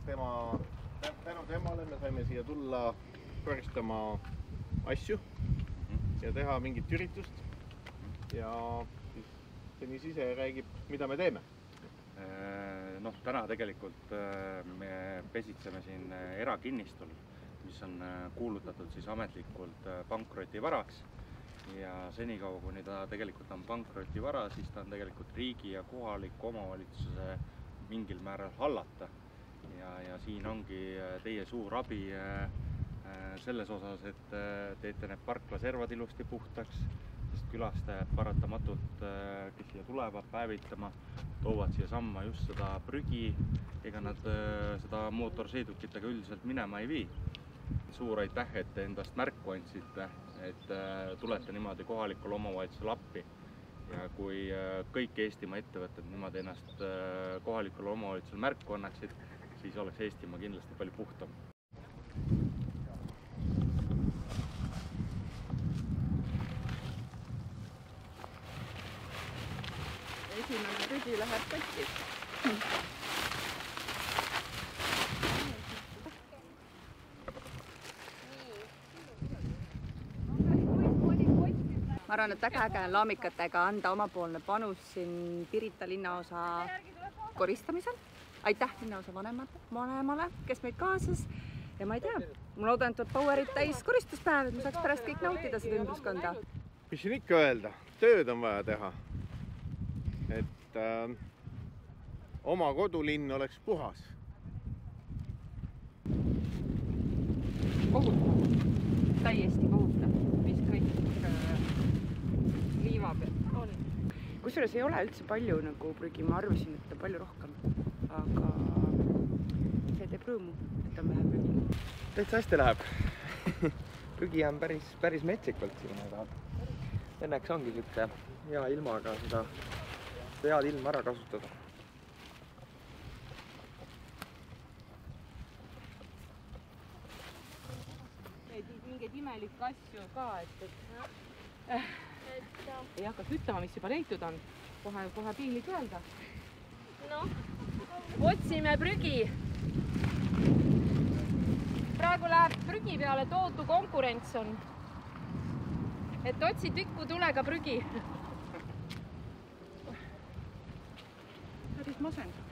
tänu temale me saime siia tulla koristama asju ja teha mingit üritust. Ja siis Tõnis ise räägib, mida me teeme. Täna tegelikult me pesitseme siin erakinnistul, mis on kuulutatud siis ametlikult pankrotivaraks. Ja senikaua, kuni ta tegelikult on pankrotivara, siis ta on tegelikult riigi ja kohaliku omavalitsuse mingil määral hallata. Ja siin ongi teie suur abi selles osas, et teete need parklaservad ilusti puhtaks, sest külastajad paratamatult, kes siia tulevad päevitama, toovad siia samma just seda prügi, ega nad seda mootorsõidukitega üldiselt minema ei vii. Suur aitäh, et te endast märku andsite, et tulete niimoodi kohalikule omavalitsusele appi. Ja kui kõik Eestimaa ettevõtted niimoodi ennast kohalikule omavalitsusele märku annaksid, siis oleks Eestimaa kindlasti palju puhtam. Esimene prügi läheb kotti. Ma arvan, et väga äge on laamikatega anda omapoolne panus siin Pirita linnaosa koristamisel. Aitäh linnaosa vanemale, kes meid kaasas. Ja ma ei tea, ma loodan, et Powerit täis koristuspäev, et me saaks pärast kõik nautida seda ümbruskonda. Mis siin ikka öelda? Tööd on vaja teha. Et oma kodulinn oleks puhas. Kohutav. Täiesti kohutav. Mis kõik liiva peal. Kusjuures ei ole üldse palju nagu prügi, ma arvasin, et on palju rohkem. Aga see teeb rõõmu, et on vähe prügi. Täitsa hästi läheb. Prügi on päris metsikult siin, aga õnneks ongi siuke hea ilmaga seda head ilma ära kasutada. Mingeid imelikke asju ka, et ei hakka ütlema, mis juba leitud on. Kohe piinlik öelda. Otsime prügi. Praegu läheb prügi peale tootu konkurents on. Et otsi tükku tulega prügi. Päris masendav.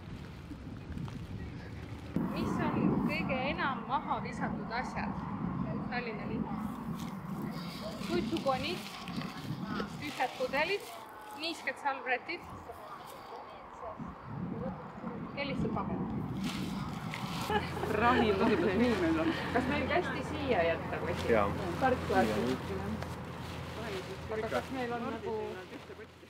Mis on kõige enam maha visatud asjad Tallinna linnas? Suitsukonid, tühjad pudelid, niisked salvrätid, hellistud paber. Rahim võible nii meil on. Kas meil kästi siia jätta või? Jaa. Parklaasi. Aga kas meil on nagu